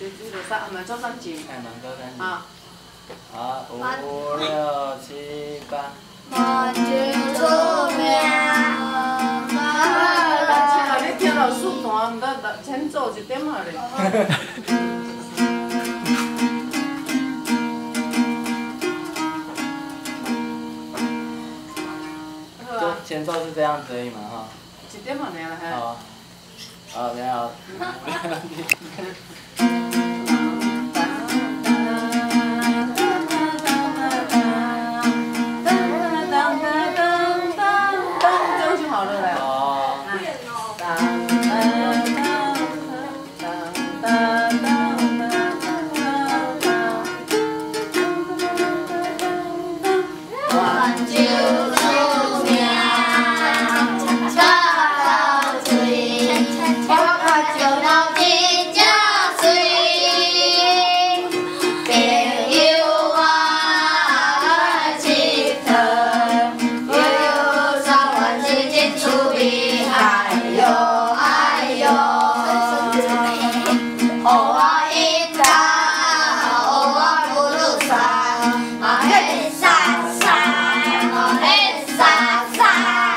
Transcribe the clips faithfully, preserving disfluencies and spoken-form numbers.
水水落三，啊，嘛做三斤。 哎，蛮多三斤。 啊。 好，五六七八。 望君出名。 啊，亲啊，你听老师弹，毋得先做一点啊咧。 就前奏是这样子而已嘛，哈。 一点啊，尔啦，嘿。 好。好，然后。 好了嘞。 哦。 望君出名，高楼水，我看就老真正水。朋友我佚佗，悠悠山湾日日出名，哎哟哎哟，予我一打，予我不如山，啊嘿山山，啊嘿山山，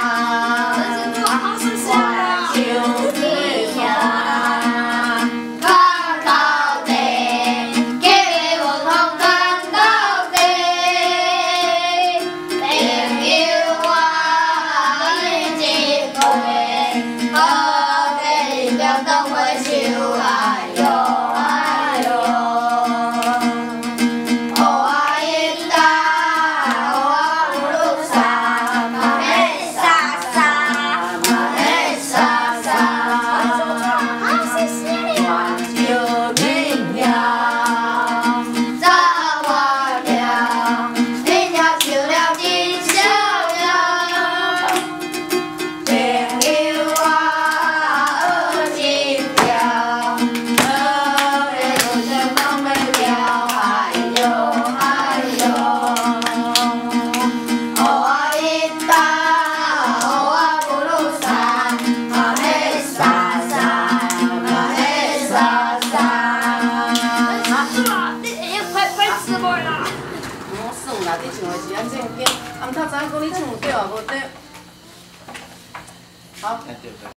望秋天呀，高高的，给我同感到的，朋友我一回，好的两当回首，哎哟哎哟，予我一打，予我不如山，啊嘿山山，啊嘿山山，好谢谢你。望秋天呀，早晚凉，天涯秋了真逍遥。朋友我真漂，河边路上梦袂了，哎哟哎哟，予我一打，予我不如山，啊嘿山山，啊嘿山山。你你快快吃无啦？ 我算啦，你唱的是安正经，啊，毋透早讲你唱有对啊无对。好。